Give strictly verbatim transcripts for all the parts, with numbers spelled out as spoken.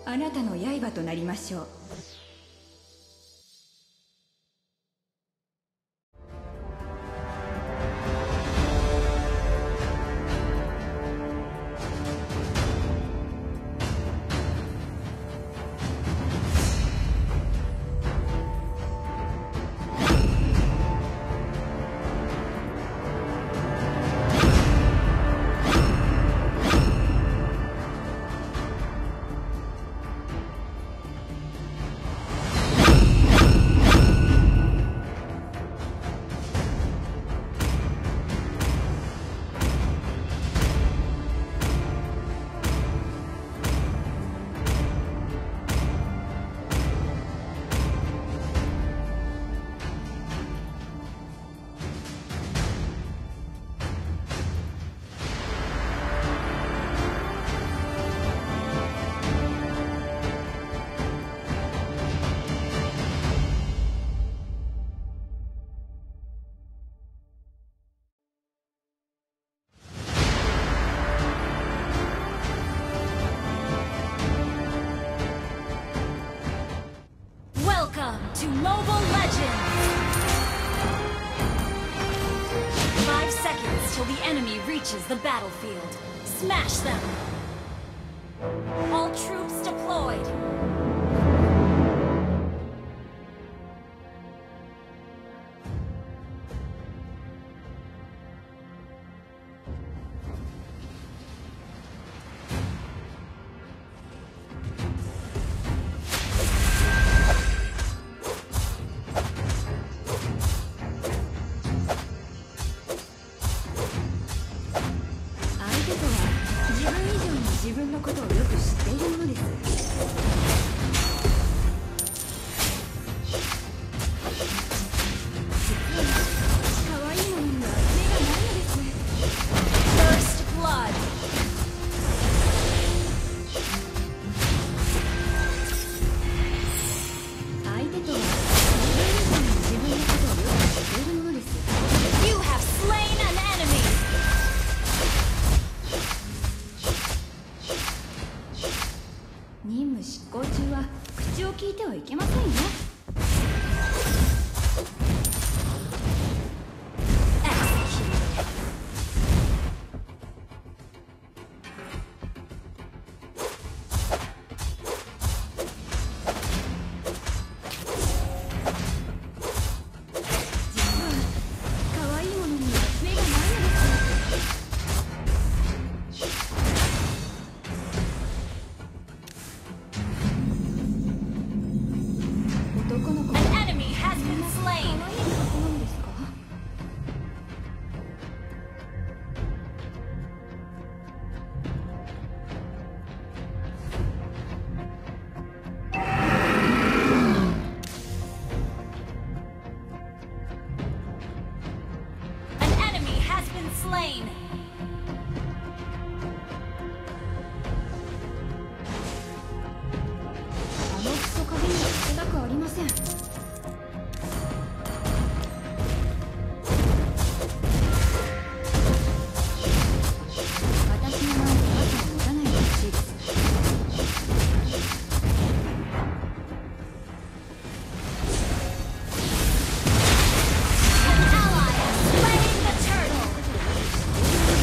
あなたの刃となりましょう。 To Mobile Legends! Five seconds till the enemy reaches the battlefield. Smash them! All troops deployed! Slain. あのクソ影には少なくありません。私の前で傘を持たないでほしいです。 An ally has slain the turtle.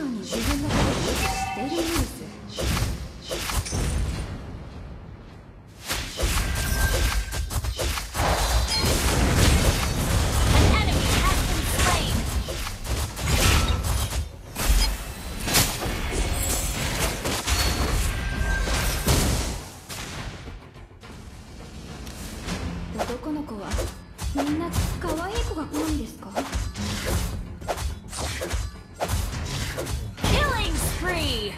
に自分のことをよく知っているようです。男の子はみんな可愛い子が好みですか？ Killing spree!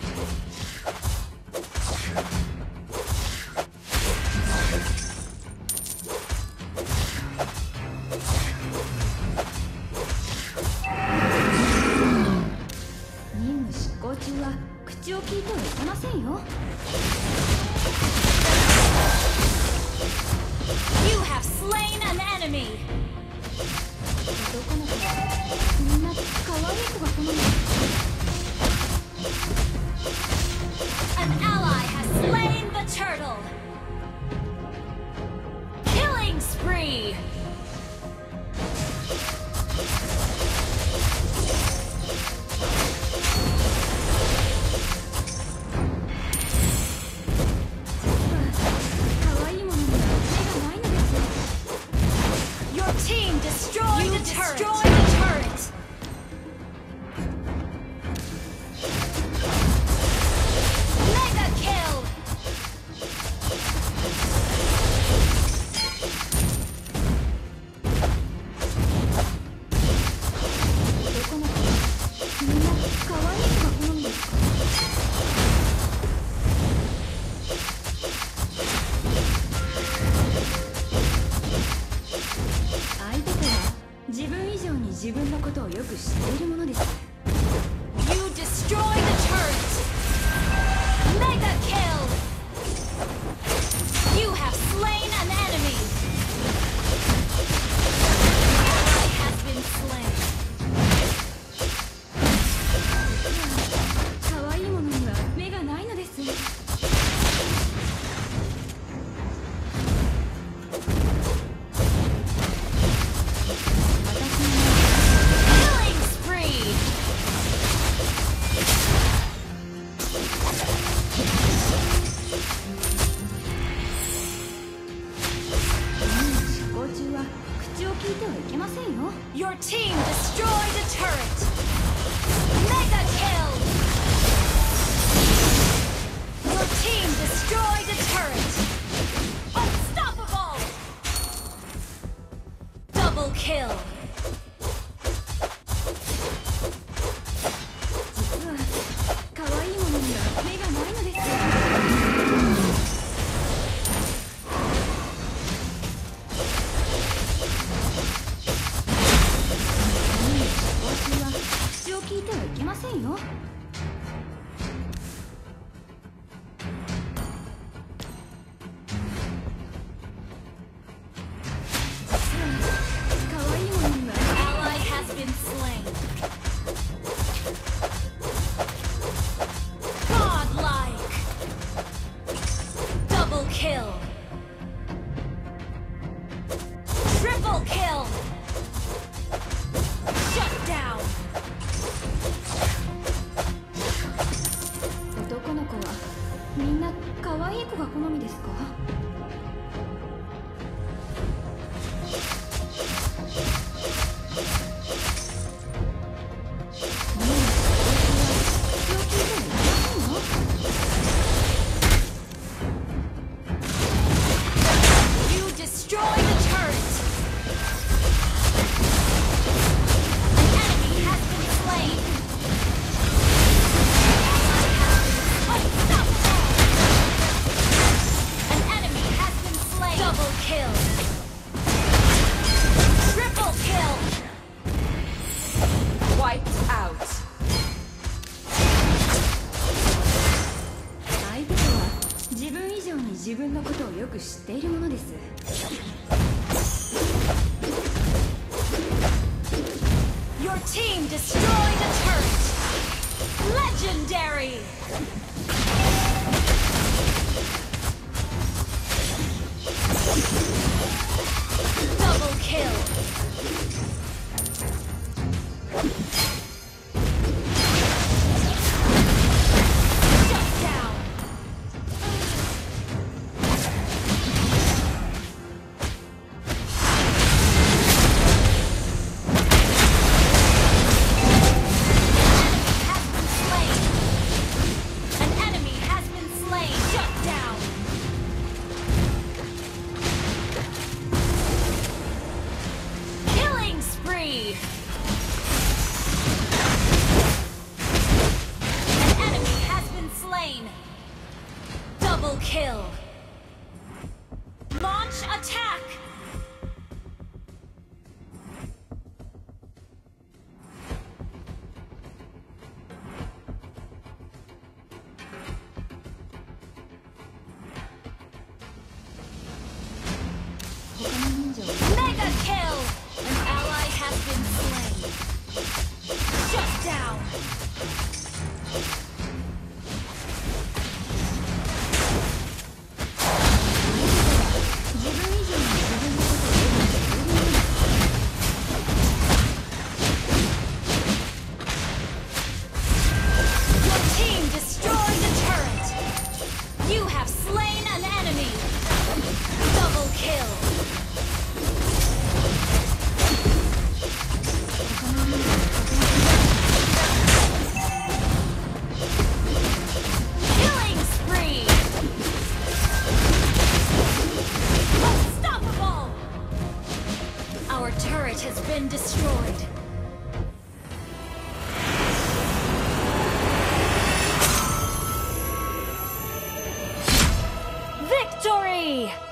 任務執行中は口を聞いてはいけませんよ。 You have slain an enemy! 男の子はみんな可愛い子が好みですか？ An ally has slain the turtle! Killing spree! 可愛いものには目がないのです。 Your team destroyed a turret! Destroyed a turret! Mega kill! 男の子はみんな可愛い子が好みですか？ 相手とは自分以上に自分のことをよく知っているものです。 You destroyed a turret! Mega kill! You have slain an enemy! Ally has been slain! 可愛いものには目がないのです。 Killing spree! 執行中は口を聞いてはいけませんよ。 Your team destroyed a turret! Mega kill! Your team destroyed a turret! Unstoppable! Double kill! 実は可愛いものには目がないのです。 任務執行中は口を聞いてはいけませんよ。 可愛いものには Ally has been slain! Godlike! Double kill! Triple kill! Shut down! 男の子はみんな可愛い子が好みですか？ You destroyed a turret! An enemy has been slain! Unstoppable! An enemy has been slain! Double kill! Triple kill! Wiped out. 相手とは自分以上に自分のことをよく知っているものです。 Your team destroyed a turret! Legendary! Double kill! spree! An enemy has been slain! Double kill! Launch attack! Mega kill! An ally has been slain. Shut down! Your team destroyed a turret! You have slain an enemy! Double kill! Killing spree! Unstoppable! Our turret has been destroyed. Victory!